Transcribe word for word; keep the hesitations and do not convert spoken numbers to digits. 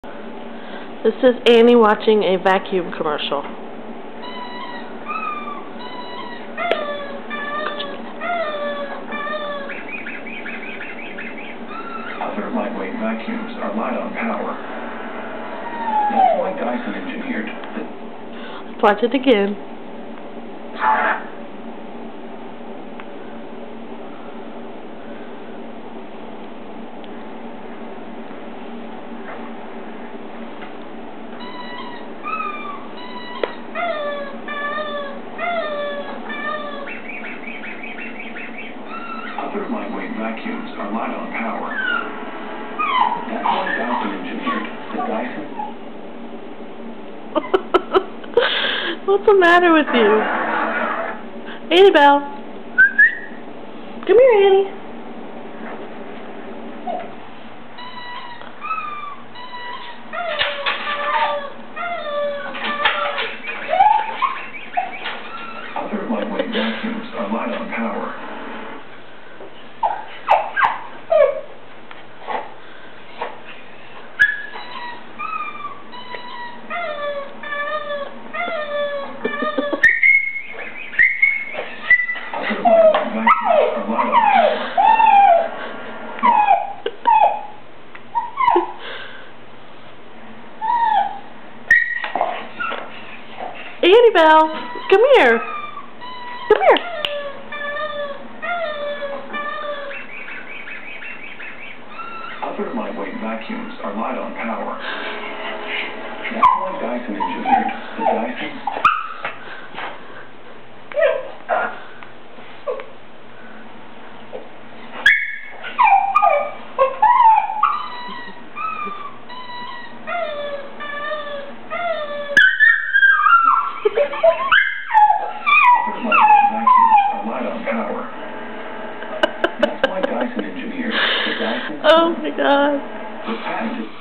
This is Annie watching a vacuum commercial. Other lightweight vacuums are light on power. That's why Dyson engineered the... Let's watch it again. Other lightweight vacuums are light on power. That's why Dyson engineered the Dyson. What's the matter with you? Annie Belle. Come here, Annie. Other lightweight vacuums are light on power. Annie Belle, come here. Come here. Other lightweight vacuums are light on power. That's why Dyson engineered the Dyson. That's why Dyson engineered the Dyson. Oh my God. The patent is